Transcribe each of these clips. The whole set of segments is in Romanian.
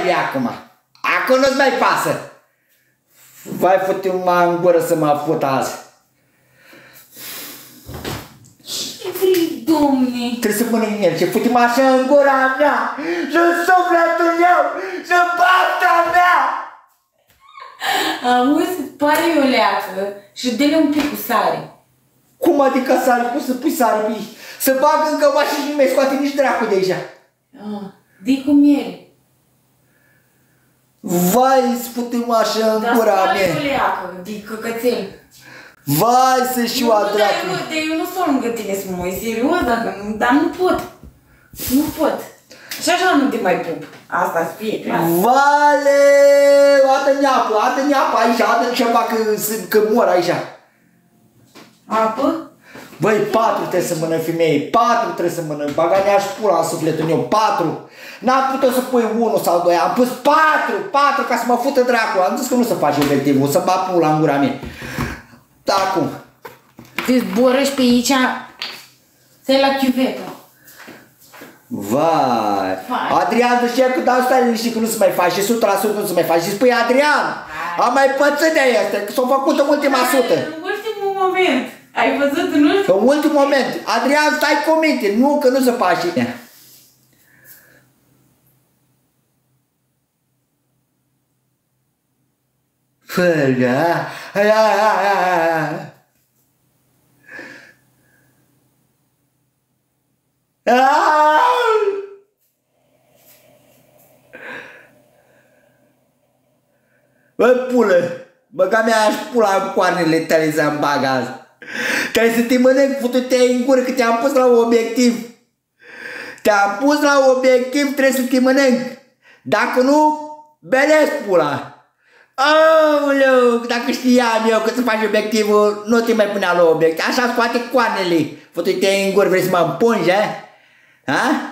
mai vrea acum. Acum nu-ți mai pasă. Vai, fute-mă în gură să mă fut azi. Ce vrei, domne? Trebuie să mănânc merge, fute-mă așa în gura mea și în sufletul meu și în pasta mea. Auzi, pare o leacă și dă-le un pic cu sare. Cum adică sare? Cum să pui sare pe aici? Să bag în cămașă și nu mai scoate nici dracu de aici. Dă-i cu miere. Vai, spute-mă așa în gura mea. Dar spune o leacă, de căcățel. Vai, să știu a dracu. Dar eu nu stau lângă tine să mă uit serios, dar nu pot. Nu pot. Și așa nu te mai pup. Asta-ți fie clar. Vale, adă neapă aici, adă ceva că mor aici. Apă? Băi, 4 trebuie să mănânc, femeie, 4 trebuie să mănânc, baga-ne-aș pula în sufletul meu, 4. N-am putut să pui 1 sau 2, am pus 4 ca să mă fută dracu, am zis că nu se face obiectivul, să bat pula în gura mea. Da, acum. Te zborăși pe aici, stai la chiuvetă. Vai. Adrian, zice că dau stai liniștit că nu se mai face, 100% nu se mai face. Și spui, Adrian, am mai pățit de astea, că s-au făcut în ultima sută. În ultimul moment. Ai văzut în ultimul? În ultimul moment. Adrian, stai cu minte, nu, că nu se face. Fără. Bă, pulă, băga mea-aș pula în coarnele tale să-mi bag azi. Trebuie să te mănânc, futu-te în gură, că te-am pus la obiectiv. Te-am pus la obiectiv, trebuie să te mănânc. Dacă nu, belesc pula. Aoleu, dacă știam eu că să faci obiectivul, nu te mai punea la obiectiv. Așa scoate coarnele. Futu-te în gură, vrei să mă împungi, ha?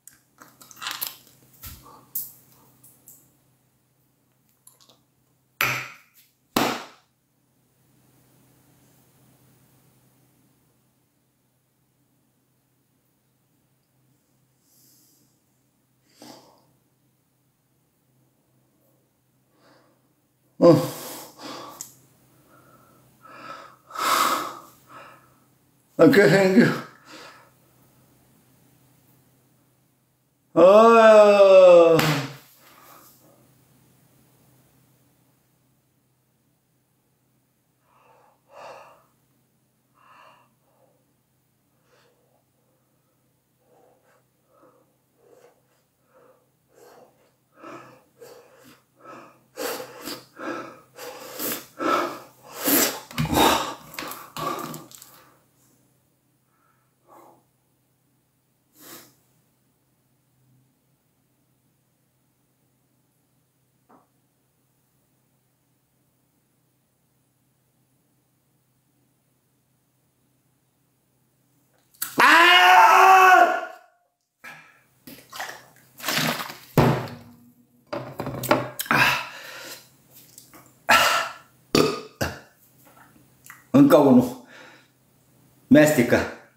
Okay. Oh. Încă unul. Mestecă.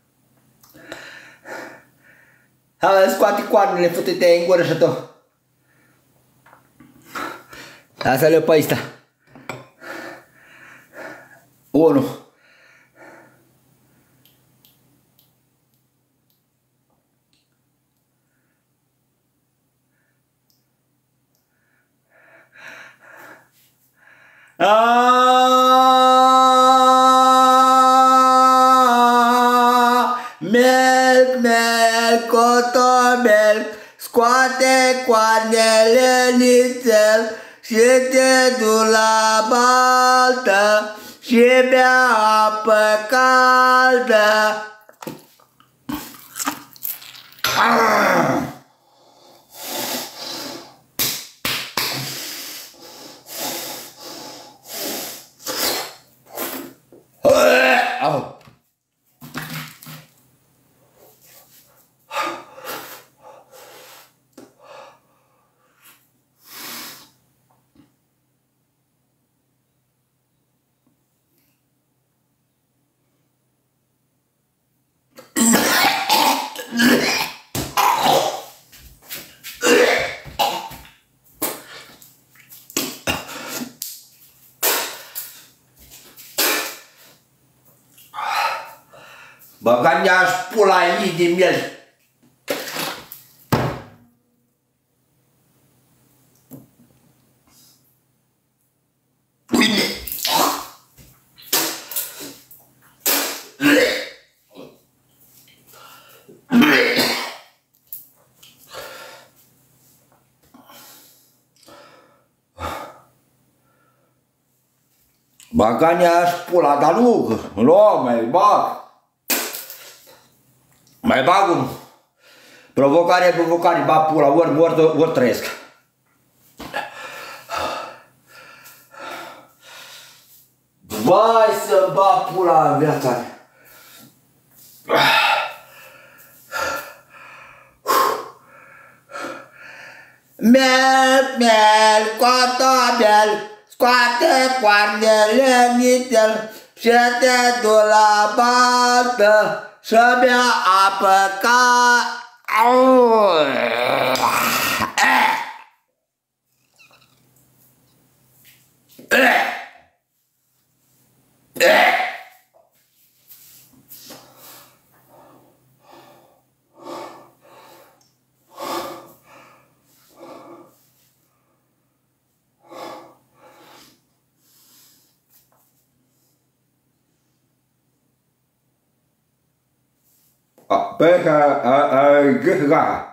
Hai, scoate coarnele, fute-te în gură și tot. Lasă-le pe ăsta. 1. Melc, melc, cotomel, scoate coarnele nițel și te du la baltă și bea apă caldă. Băga mi-aș pula ei din miel. Băga-ne-aș pula, dar nu mai bag. Mai bag unul. Provocare, bag pula, ori trăiesc. Vai să bag pula în viața mea. Miel, cotomel, scoate coarnele în nițel și te du la baltă să bea apă ca... Pe ca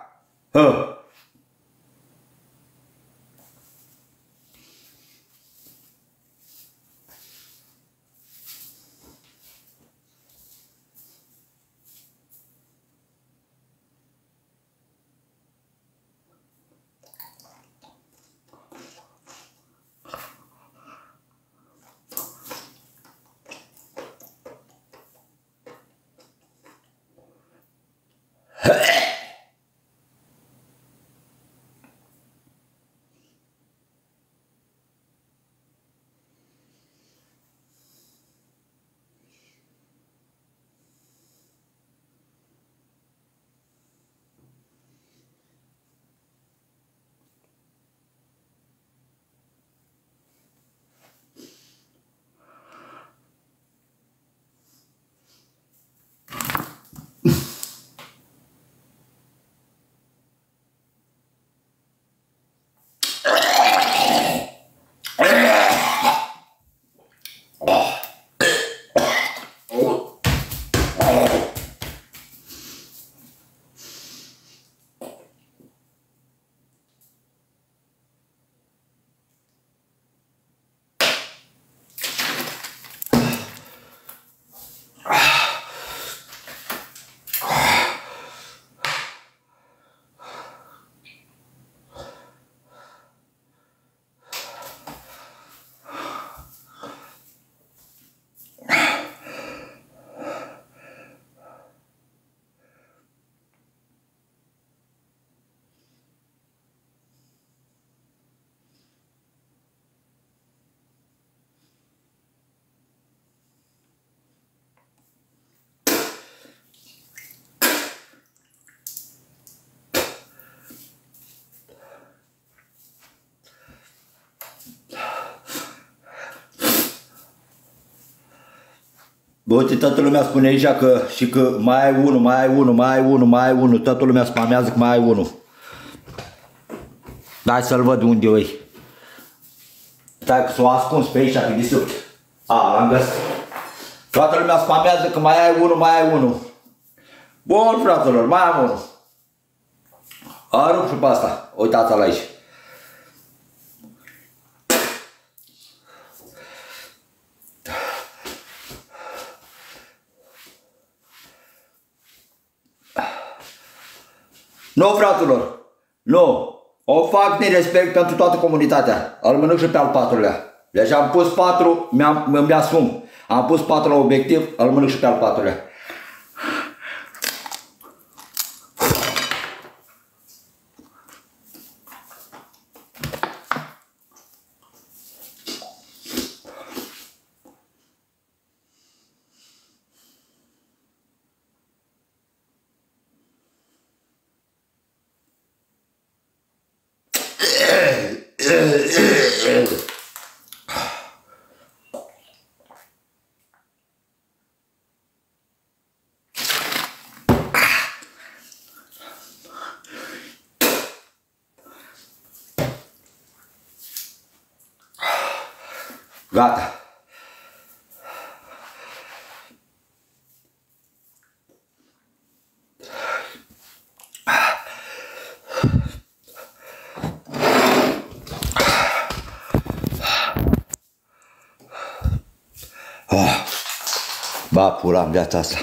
Bă, uite, toată lumea spune aici că mai ai unul, toată lumea spamează că mai ai unul. Hai să-l văd unde e. Stai că s-o ascuns pe aici, pe desubt. L-am găsit. Toată lumea spamează că mai ai unul. Bun, fraților, mai am unul. Arunc și pe asta, uitați-l aici. Nu, fraților, nu. O fac din respect pentru toată comunitatea. Îl mănânc și pe al patrulea. Deci am pus 4, îmi asum. Am pus 4 la obiectiv, îl mănânc și pe al patrulea. Gata. Ba, pula în viața asta.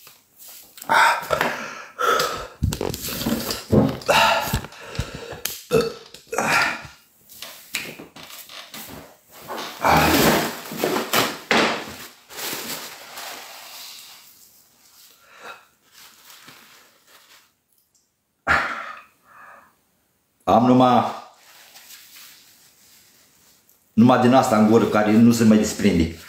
Am numai din asta în gură care nu se mai desprinde.